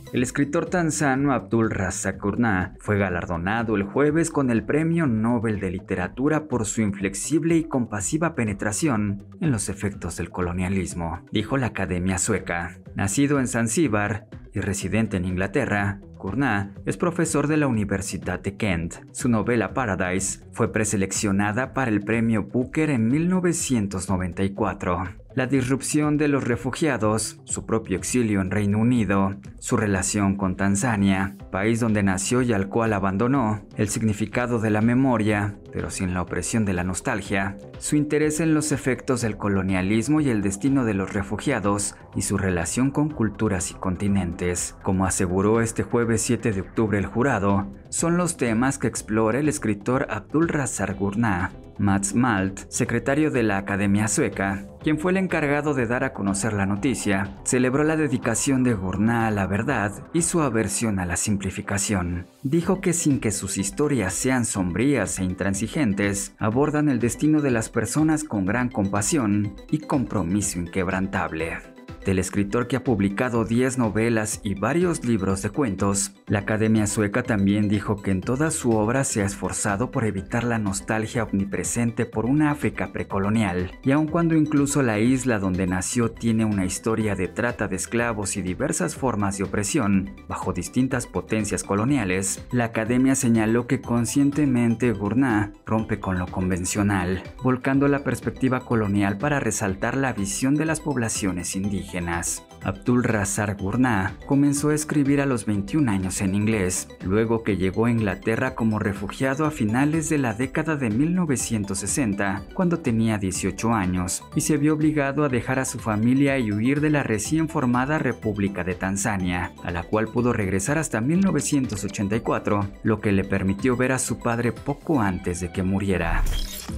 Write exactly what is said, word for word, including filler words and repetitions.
El escritor tanzano Abdul Razak Gurnah fue galardonado el jueves con el Premio Nobel de Literatura por su inflexible y compasiva penetración en los efectos del colonialismo, dijo la Academia Sueca. Nacido en Zanzíbar y residente en Inglaterra, Gurnah es profesor de la Universidad de Kent. Su novela Paradise fue preseleccionada para el Premio Booker en mil novecientos noventa y cuatro. La disrupción de los refugiados, su propio exilio en Reino Unido, su relación con Tanzania, país donde nació y al cual abandonó, el significado de la memoria, pero sin la opresión de la nostalgia, su interés en los efectos del colonialismo y el destino de los refugiados y su relación con culturas y continentes. Como aseguró este jueves siete de octubre el jurado, son los temas que explora el escritor Abdul Razak Gurnah. Mats Malt, secretario de la Academia Sueca, quien fue el encargado de dar a conocer la noticia, celebró la dedicación de Gurnah a la verdad y su aversión a la simplificación. Dijo que sin que sus historias sean sombrías e intransigentes, abordan el destino de las personas con gran compasión y compromiso inquebrantable. Del escritor que ha publicado diez novelas y varios libros de cuentos, la Academia Sueca también dijo que en toda su obra se ha esforzado por evitar la nostalgia omnipresente por una África precolonial, y aun cuando incluso la isla donde nació tiene una historia de trata de esclavos y diversas formas de opresión bajo distintas potencias coloniales, la Academia señaló que conscientemente Gurnah rompe con lo convencional, volcando la perspectiva colonial para resaltar la visión de las poblaciones indígenas. Abdul Razak Gurnah comenzó a escribir a los veintiún años en inglés, luego que llegó a Inglaterra como refugiado a finales de la década de mil novecientos sesenta, cuando tenía dieciocho años, y se vio obligado a dejar a su familia y huir de la recién formada República de Tanzania, a la cual pudo regresar hasta mil novecientos ochenta y cuatro, lo que le permitió ver a su padre poco antes de que muriera.